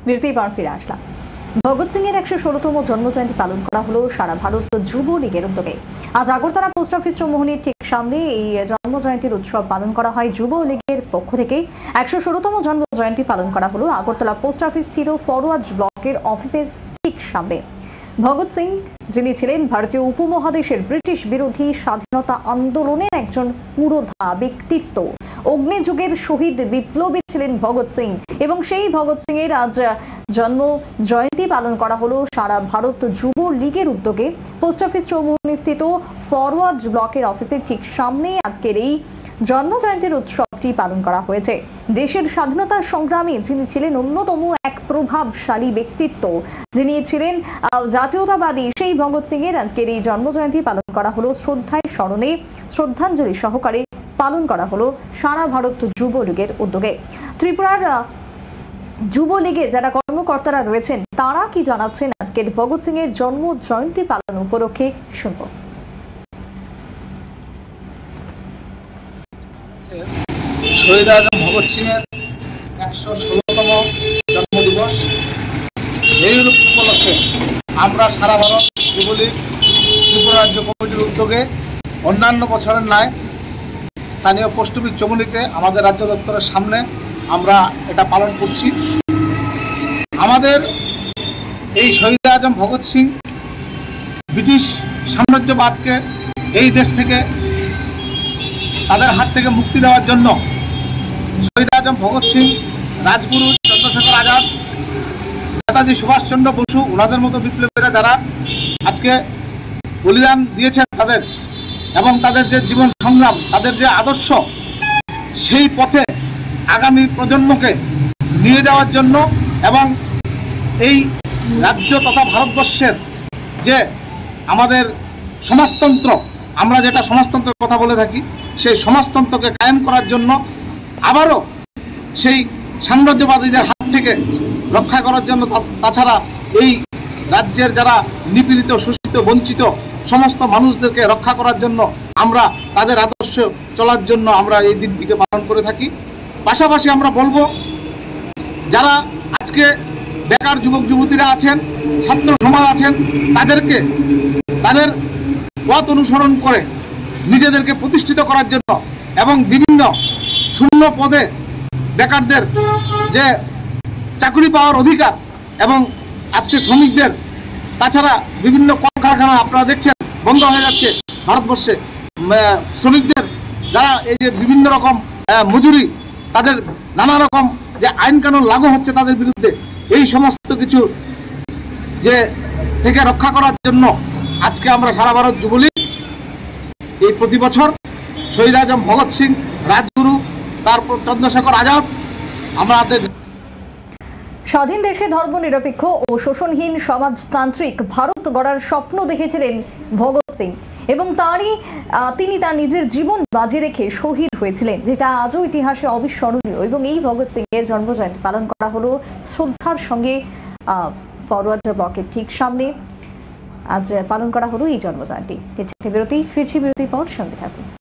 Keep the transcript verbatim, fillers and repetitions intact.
বিরতির পর ফিরে আসলাম। ভগৎ সিং এর একশো ষোলতম জন্মজয়ন্তী পালন করা হলো সারা ভারত যুব লীগের উদ্যোগে। আজ আগরতলা পোস্ট অফিস চৌমুহনীর ঠিক সামনে এই জন্মজয়ন্তীর উৎসব পালন করা হয় যুব লীগের পক্ষ থেকে। একশো ষোলতম জন্মজয়ন্তী পালন করা হলো আগরতলা পোস্ট অফিস স্থিত ফরওয়ার্ড ব্লকের অফিসের ঠিক সামনে। ভগৎ সিং, যিনি ছিলেন ভারতীয় উপমহাদেশের ব্রিটিশ বিরোধী স্বাধীনতা আন্দোলনের একজন পুরোধা ব্যক্তিত্ব, অগ্নিযুগের শহীদ বিপ্লবী ছিলেন ভগৎ সিং, এবং সেই ভগৎ সিং এর আজ জন্ম জয়ন্তী পালন করা হলো সারা ভারত যুব লীগের উদ্যোগে। পোস্ট অফিস চৌমুহনী স্থিত ফরওয়ার্ড ব্লকের অফিসের ঠিক সামনে আজকের এই জন্ম জয়ন্তীর উৎসবটি পালন করা হয়েছে। দেশের স্বাধীনতা সংগ্রামে যিনি ছিলেন অন্যতম এক প্রভাবশালী ব্যক্তিত্ব, যিনি ছিলেন জাতীয়তাবাদী, সেই ভগৎ সিং এর আজকের এই জন্ম জয়ন্তী পালন করা হলো শ্রদ্ধায় স্মরণে শ্রদ্ধাঞ্জলি সহকারে পালন করা হলো সারা ভারত যুব লীগের উদ্যোগে। ত্রিপুরার যুব লীগের যারা কর্মকর্তারা রয়েছেন তারা কি জানাচ্ছেন আজকের ভগৎ সিং এর জন্ম জয়ন্তী পালন উপলক্ষে শুনব। শহীদ আজম ভগৎ সিং এর একশো ষোলতম জন্মদিবস, এই উপলক্ষে আমরা সারা ভারত যুবলীগ ত্রিপুরা রাজ্য কমিটির উদ্যোগে অন্যান্য বছরের ন্যায় স্থানীয় পোস্ট অফিস চৌমুহনীতে আমাদের রাজ্য দপ্তরের সামনে আমরা এটা পালন করছি। আমাদের এই শহীদ আজম ভগৎ সিং ব্রিটিশ সাম্রাজ্যবাদকে এই দেশ থেকে তাদের হাত থেকে মুক্তি দেওয়ার জন্য শহীদ আজম ভগৎ সিং, রাজগুরু চন্দ্রশেখর আজাদ, নেতাজি সুভাষচন্দ্র বসু, ওনাদের মতো বিপ্লবীরা যারা আজকে বলিদান দিয়েছেন তাদের, এবং তাদের যে জীবন সংগ্রাম, তাদের যে আদর্শ, সেই পথে আগামী প্রজন্মকে নিয়ে যাওয়ার জন্য এবং এই রাজ্য তথা ভারতবর্ষের যে আমাদের সমাজতন্ত্র, আমরা যেটা সমাজতন্ত্রের কথা বলে থাকি, সেই সমাজতন্ত্রকে কায়েম করার জন্য, আবারও সেই সাম্রাজ্যবাদীদের হাত থেকে রক্ষা করার জন্য, তাছাড়া এই রাজ্যের যারা নিপীড়িত, শোষিত, বঞ্চিত সমস্ত মানুষদেরকে রক্ষা করার জন্য আমরা তাদের আদর্শ চলার জন্য আমরা এই দিনটিকে পালন করে থাকি। পাশাপাশি আমরা বলবো, যারা আজকে বেকার যুবক যুবতীরা আছেন, ছাত্র সমাজ আছেন, তাদেরকে তাদের পথ অনুসরণ করে নিজেদেরকে প্রতিষ্ঠিত করার জন্য এবং বিভিন্ন শূন্য পদে বেকারদের যে চাকরি পাওয়ার অধিকার, এবং আজকে শ্রমিকদের, তাছাড়া বিভিন্ন কলকারখানা আপনারা দেখছেন বন্ধ হয়ে যাচ্ছে ভারতবর্ষে, শ্রমিকদের যারা এই যে বিভিন্ন রকম মজুরি, তাদের নানা রকম যে আইন কানুন লাগু হচ্ছে তাদের বিরুদ্ধে, এই সমস্ত কিছু যে থেকে রক্ষা করার জন্য আজকে আমরা সারা ভারত যুবলীগ এই প্রতি বছর শহীদ আজম ভগৎ সিং, রাজগুরু, তারপর চন্দ্রশেখর আজাদ, আমাদের স্বাধীন দেশে ধর্মনিরপেক্ষ ও শোষণহীন সমাজতান্ত্রিক ভারত গড়ার স্বপ্ন দেখেছিলেন ভগৎ সিং, এবং তারই তিনি তার নিজের জীবন বাজি রেখে শহীদ হয়েছিলেন, যেটা আজও ইতিহাসে অবিস্মরণীয়। এবং এই ভগৎ সিং এর জন্মজয়ন্তী পালন করা হলো শ্রদ্ধার সঙ্গে ফরওয়ার্ড ব্লকের ঠিক সামনে আজ পালন করা হলো এই জন্মজয়ন্তী। বিরতি, ফিরছি বিরতির পর, সঙ্গে থাকুন।